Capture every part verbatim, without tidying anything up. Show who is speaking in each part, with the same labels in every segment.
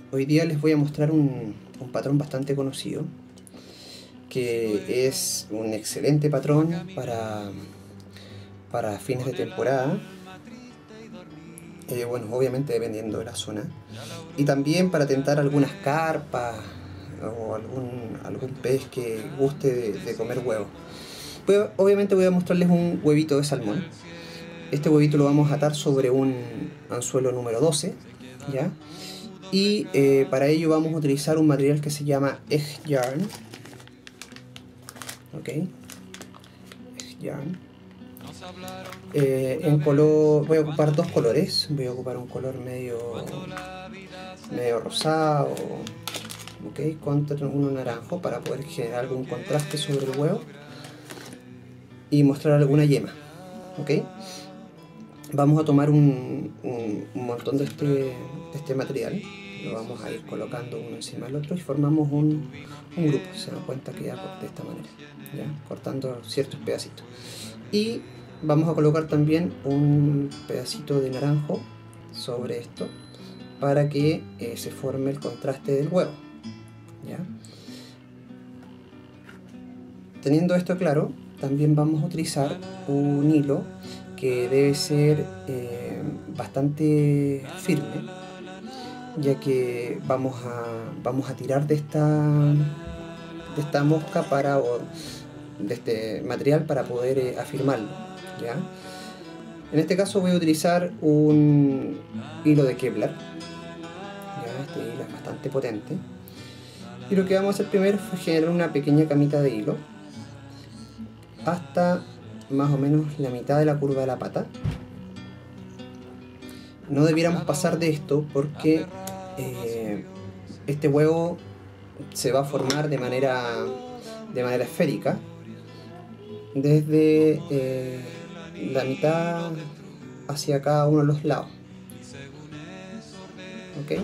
Speaker 1: Hoy día les voy a mostrar un, un patrón bastante conocido, que es un excelente patrón para, para fines de temporada, eh, bueno, obviamente dependiendo de la zona, y también para tentar algunas carpas o algún, algún pez que guste de, de comer huevos. Pues, obviamente voy a mostrarles un huevito de salmón. Este huevito lo vamos a atar sobre un anzuelo número doce, ¿ya? Y eh, para ello vamos a utilizar un material que se llama Egg Yarn. Ok, Egg Yarn. Eh, en color, voy a ocupar dos colores. Voy a ocupar un color medio, medio rosado, ok, contra uno naranjo para poder generar algún contraste sobre el huevo y mostrar alguna yema. Ok, vamos a tomar un, un, un montón de este, de este material. Lo vamos a ir colocando uno encima del otro y formamos un, un grupo. Se dan cuenta que ya de esta manera, ¿ya? Cortando ciertos pedacitos. Y vamos a colocar también un pedacito de naranjo sobre esto para que eh, se forme el contraste del huevo, ¿ya? Teniendo esto claro, también vamos a utilizar un hilo que debe ser eh, bastante firme, ya que vamos a, vamos a tirar de esta, de esta mosca para, o de este material para poder eh, afirmarlo, ¿ya? En este caso voy a utilizar un hilo de Kevlar, ¿ya? Este hilo es bastante potente, y lo que vamos a hacer primero es generar una pequeña camita de hilo hasta más o menos la mitad de la curva de la pata. No debiéramos pasar de esto porque eh, este huevo se va a formar de manera, de manera esférica desde eh, la mitad hacia cada uno de los lados. ¿Ok?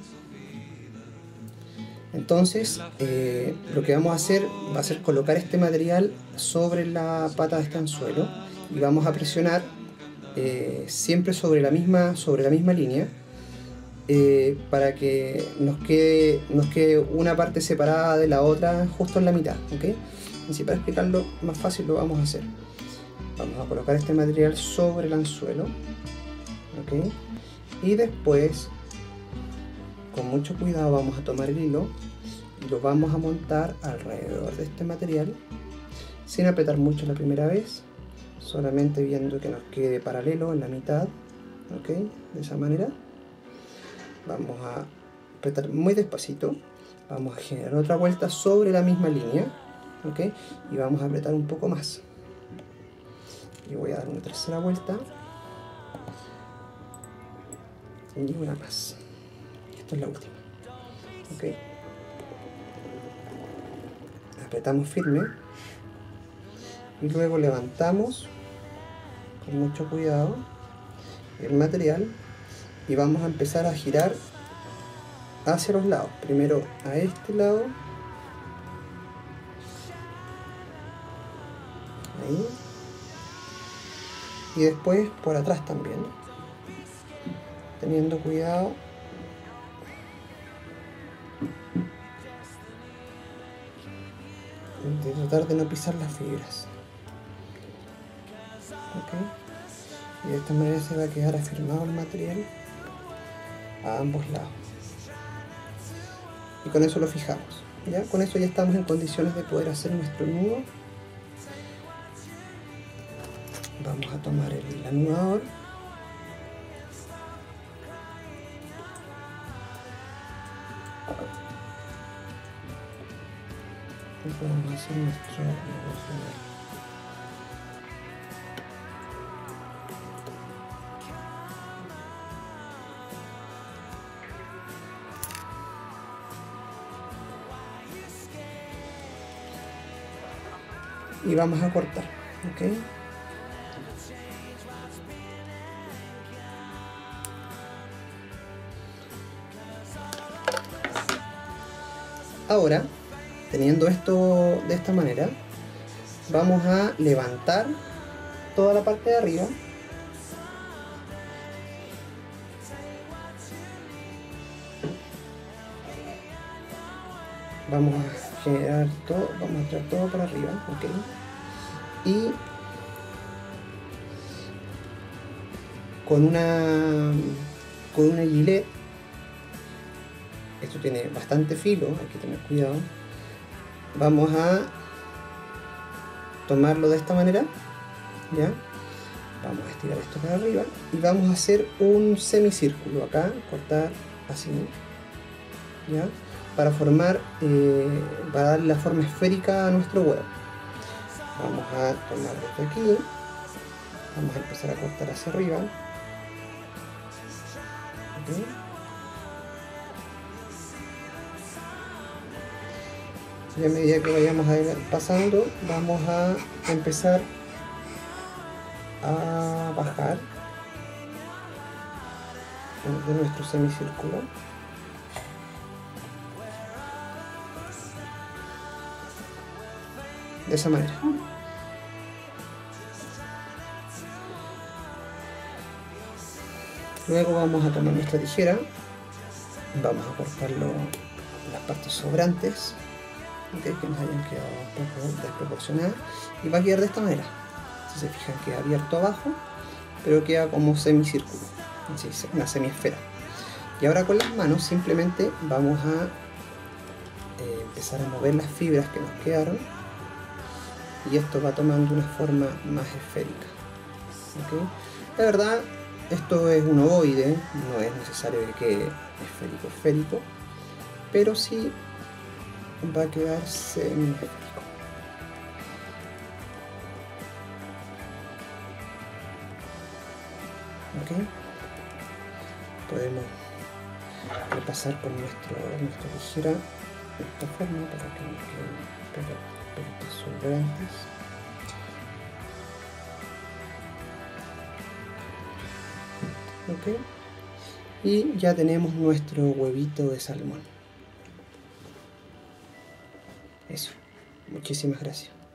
Speaker 1: Entonces eh, lo que vamos a hacer va a ser colocar este material sobre la pata de este anzuelo y vamos a presionar eh, siempre sobre la misma, sobre la misma línea eh, para que nos quede, nos quede una parte separada de la otra justo en la mitad, ¿ok? Así, para explicarlo más fácil lo vamos a hacer. Vamos a colocar este material sobre el anzuelo, ¿ok? Y después, con mucho cuidado, vamos a tomar el hilo y lo vamos a montar alrededor de este material sin apretar mucho la primera vez, solamente viendo que nos quede paralelo en la mitad, ¿ok? De esa manera. Vamos a apretar muy despacito, vamos a generar otra vuelta sobre la misma línea, ¿ok? Y vamos a apretar un poco más. Y voy a dar una tercera vuelta y una más. Esta es la última, ¿ok? Apretamos firme y luego levantamos con mucho cuidado el material y vamos a empezar a girar hacia los lados. Primero a este lado, ahí, y después por atrás también, teniendo cuidado de tratar de no pisar las fibras, ¿ok? Y de esta manera se va a quedar afirmado el material a ambos lados y con eso lo fijamos, ¿ya? Con eso ya estamos en condiciones de poder hacer nuestro nudo. Vamos a tomar el anudador y podemos hacer nuestro nudo final. Y vamos a cortar, ¿ok? Ahora, teniendo esto de esta manera, vamos a levantar toda la parte de arriba vamos a generar todo, vamos a traer todo para arriba, ok, y con una con una gilet, esto tiene bastante filo, hay que tener cuidado, vamos a tomarlo de esta manera, ya, vamos a estirar esto para arriba y vamos a hacer un semicírculo acá, cortar así, ya, para formar, eh, para darle la forma esférica a nuestro huevo. Vamos a tomar desde aquí, vamos a empezar a cortar hacia arriba. Okay. Y a medida que vayamos pasando, vamos a empezar a bajar de nuestro semicírculo. De esa manera. Luego vamos a tomar nuestra tijera, vamos a cortarlo las partes sobrantes, okay, que nos hayan quedado un poco desproporcionadas, y va a quedar de esta manera. Si se fijan, queda abierto abajo, pero queda como semicírculo, así, una semiesfera. Y ahora con las manos simplemente vamos a eh, empezar a mover las fibras que nos quedaron, y esto va tomando una forma más esférica. ¿Okay? La verdad, esto es un ovoide, no es necesario que quede esférico esférico, pero sí va a quedar semi-esférico. ¿Okay? Podemos repasar con nuestro, nuestra tijera de esta forma para que nos queden partes sobrantes. Ok, y ya tenemos nuestro huevito de salmón. Eso, muchísimas gracias.